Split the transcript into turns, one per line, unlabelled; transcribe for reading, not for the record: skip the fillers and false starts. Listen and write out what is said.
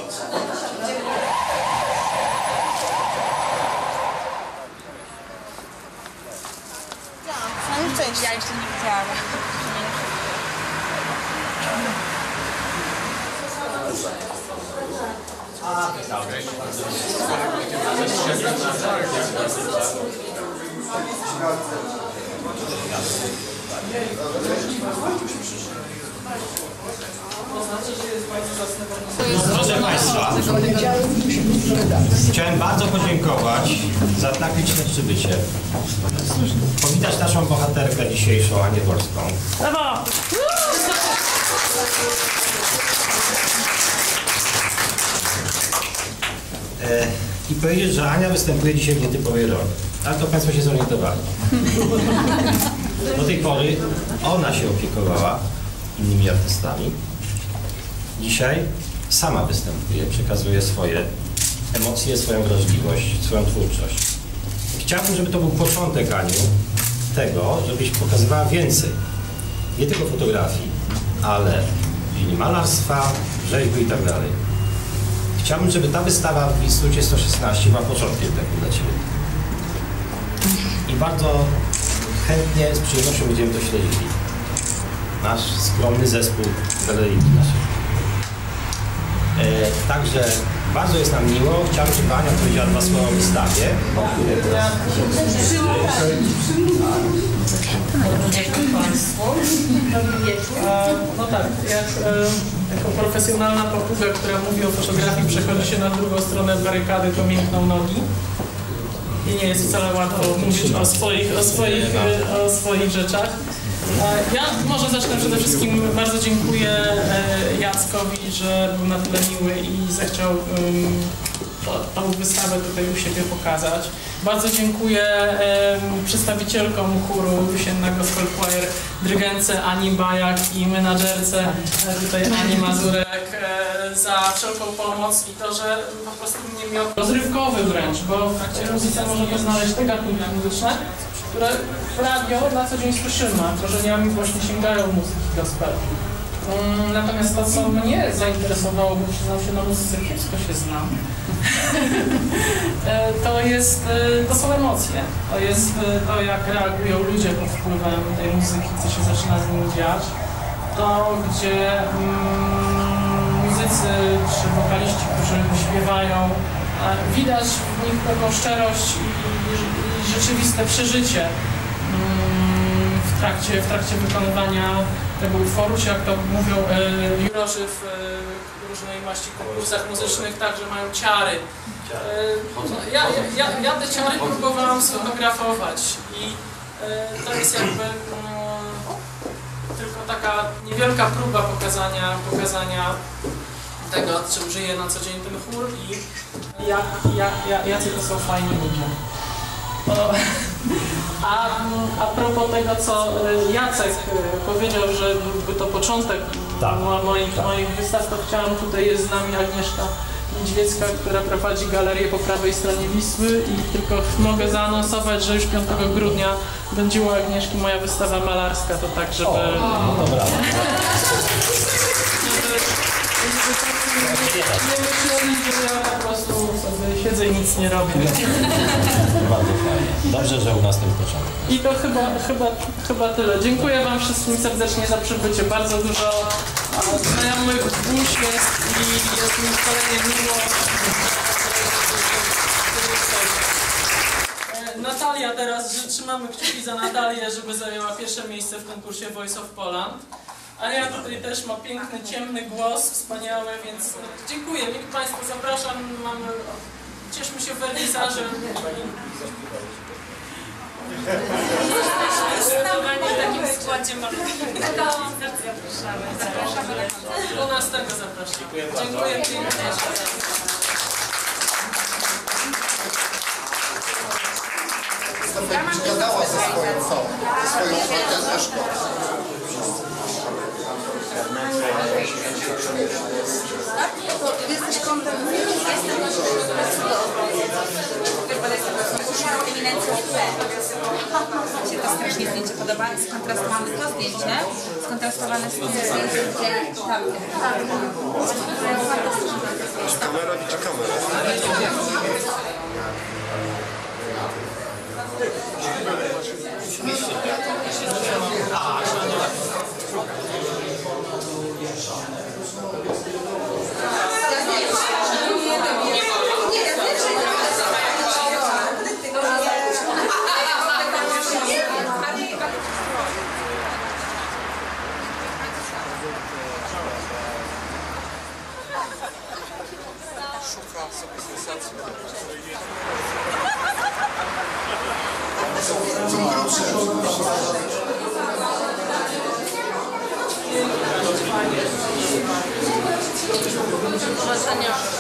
Cześć. Ja jeszcze nie widziałam.
Proszę Państwa, chciałem bardzo podziękować za tak liczne przybycie. Powitać naszą bohaterkę dzisiejszą, Anię Wolską.
Brawo!
I powiedzieć, że Ania występuje dzisiaj w nietypowej roli. Ale to Państwo się zorientowali. Do tej pory ona się opiekowała innymi artystami. Dzisiaj sama występuje, przekazuje swoje emocje, swoją wrażliwość, swoją twórczość. Chciałbym, żeby to był początek, Aniu, tego, żebyś pokazywała więcej. Nie tylko fotografii, ale i malarstwa, rzeźby i tak dalej. Chciałbym, żeby ta wystawa w Instytucie 116 była początkiem tego dla Ciebie. I bardzo chętnie, z przyjemnością będziemy to śledzili. Nasz skromny zespół galerii naszej. Także bardzo jest nam miło. Chciałbym, żeby Ania powiedziała dwa słowa o wystawie.
Dziękuję Państwu. Dobry wieczór. No tak, jako profesjonalna papuga, która mówi o fotografii, przechodzi się na drugą stronę barykady, to miękną nogi. I nie jest wcale łatwo mówić o swoich rzeczach. Ja może zacznę przede wszystkim. Bardzo dziękuję Jackowi, że był na tyle miły i zechciał tą wystawę tutaj u siebie pokazać. Bardzo dziękuję przedstawicielkom chóru Jesienna Gospel Choir, dyrygentce Ani Bajak i menadżerce tutaj Ani Mazurek za wszelką pomoc i to, że po prostu mnie miał rozrywkowy wręcz, bo w trakcie muzyce możemy znaleźć te gatunki muzyczne, które w radio na co dzień słyszymy, a korzeniami właśnie sięgają muzyki gospel. Natomiast to, co mnie zainteresowało, bo przyznam się, na muzyce kiepsko się znam, to są emocje. To jest to, jak reagują ludzie pod wpływem tej muzyki, co się zaczyna z nimi dziać. To, gdzie muzycy czy wokaliści, którzy śpiewają, widać w nich pewną szczerość i rzeczywiste przeżycie w trakcie wykonywania tego utworu, czy jak to mówią jurorzy w różnej maści konkursach muzycznych, także mają ciary. Ja te ciary próbowałam sfotografować i to jest jakby tylko taka niewielka próba pokazania tego, czym żyje na co dzień ten chór i jacy to są fajni ludzie. A propos tego, co Jacek powiedział, że byłby to początek moich wystaw, to chciałam, tutaj jest z nami Agnieszka Niedźwiecka, która prowadzi galerię po prawej stronie Wisły i tylko mogę zaanonsować, że już 5 grudnia będzie u Agnieszki moja wystawa malarska, to tak, żeby...
No dobra.
Nie myśleli, że ja po prostu sobie siedzę i nic nie robię.
Bardzo fajnie. Dobrze, że u nas ten początek.
I to chyba tyle. Dziękuję Wam wszystkim serdecznie za przybycie. Bardzo dużo znajomych dusz jest i jest mi szalenie miło. Natalia teraz, że trzymamy kciuki za Natalię, żeby zajęła pierwsze miejsce w konkursie Voice of Poland. A ja tutaj też ma piękny, ciemny głos, wspaniały, więc dziękuję. Państwu zapraszam, cieszmy się wernisażem.
W takim składzie mamy. Zapraszamy.
12 zapraszam. Dziękuję pięknie.
Gadała ze swoją organizaczką.
Jesteś kątem. Eminencją P. Się to strasznie zdjęcie podoba. Skontrastowamy to zdjęcie. Skontrastowane z tym zdjęciem, gdzie tam.
Są krótsze.
Polecenia